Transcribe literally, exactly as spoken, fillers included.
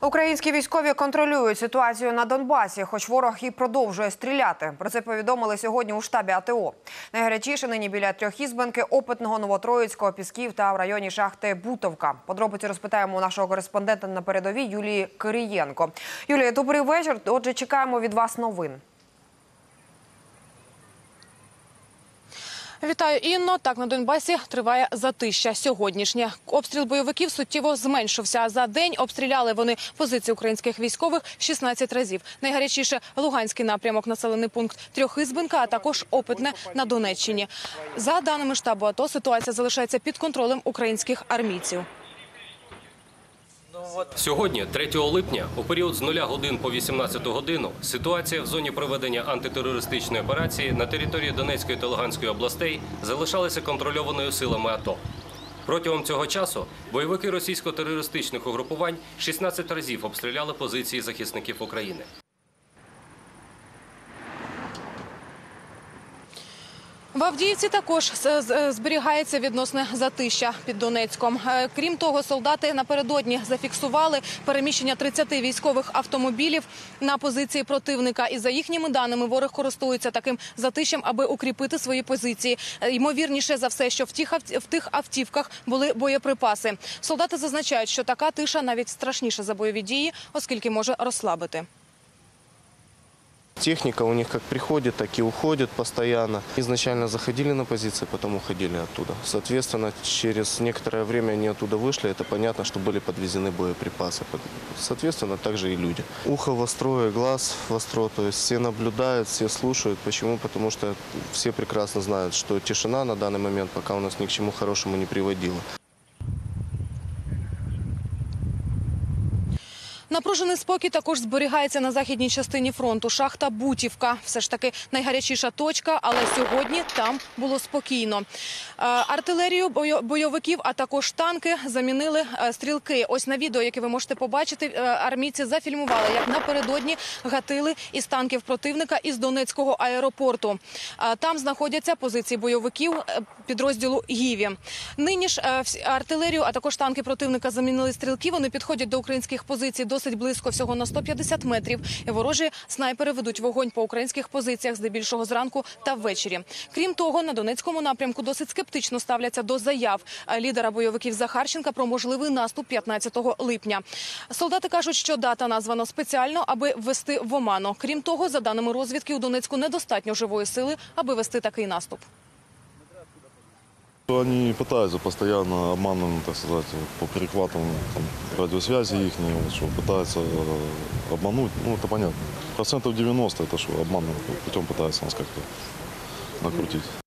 Українські військові контролюють ситуацію на Донбасі, хоч ворог і продовжує стріляти. Про це повідомили сьогодні у штабі А Те О. Найгарячіше нині біля Трьохізбенки, Опитного, Новотроїцького, Пісків та в районі шахти Бутовка. Подробиці розпитаємо у нашого кореспондента на передовій Юлії Кирієнко. Юлія, добрий вечір. Отже, чекаємо від вас новин. Вітаю, Інно. Так, на Донбасі триває затища сьогоднішнє. Обстріл бойовиків суттєво зменшився. За день обстріляли вони позиції українських військових шістнадцять разів. Найгарячіше – Луганський напрямок, населений пункт Трьохізбенка, а також Опитне на Донеччині. За даними штабу АТО, ситуація залишається під контролем українських армійців. Сьогодні, третього липня, у період з нуля годин по вісімнадцяту годину, ситуація в зоні проведення антитерористичної операції на території Донецької та Луганської областей залишалася контрольованою силами АТО. Протягом цього часу бойовики російсько-терористичних угрупувань шістнадцять разів обстріляли позиції захисників України. В Авдіївці також зберігається відносне затища під Донецьком. Крім того, солдати напередодні зафіксували переміщення тридцяти військових автомобілів на позиції противника. І за їхніми даними, ворог користується таким затищем, аби укріпити свої позиції. Ймовірніше за все, що в тих автівках були боєприпаси. Солдати зазначають, що така тиша навіть страшніша за бойові дії, оскільки може розслабити. Техника у них как приходит, так и уходит постоянно. Изначально заходили на позиции, потом уходили оттуда. Соответственно, через некоторое время они оттуда вышли. Это понятно, что были подвезены боеприпасы. Соответственно, также и люди. Ухо востро и глаз востро. То есть все наблюдают, все слушают. Почему? Потому что все прекрасно знают, что тишина на данный момент пока у нас ни к чему хорошему не приводила. Напружений спокій також зберігається на західній частині фронту. Шахта Бутівка. Все ж таки найгарячіша точка, але сьогодні там було спокійно. Артилерію бойовиків, а також танки замінили стрілки. Ось на відео, яке ви можете побачити, армійці зафільмували, як напередодні гатили із танків противника із Донецького аеропорту. Там знаходяться позиції бойовиків підрозділу «Гіві». Нині ж артилерію, а також танки противника замінили стрілки. Вони підходять до українських позицій досить близько, всього на сто п'ятдесят метрів. І ворожі снайпери ведуть вогонь по українських позиціях здебільшого зранку та ввечері. Крім того, на Донецькому напрямку досить скептично ставляться до заяв лідера бойовиків Захарченка про можливий наступ п'ятнадцятого липня. Солдати кажуть, що дата названа спеціально, аби ввести в оману. Крім того, за даними розвідки, у Донецьку недостатньо живої сили, аби вести такий наступ. Они пытаются постоянно обманом, так сказать, по перехватам там, радиосвязи их, что пытаются обмануть, ну это понятно. Процентов девяносто это что обманным путем пытаются нас как-то накрутить.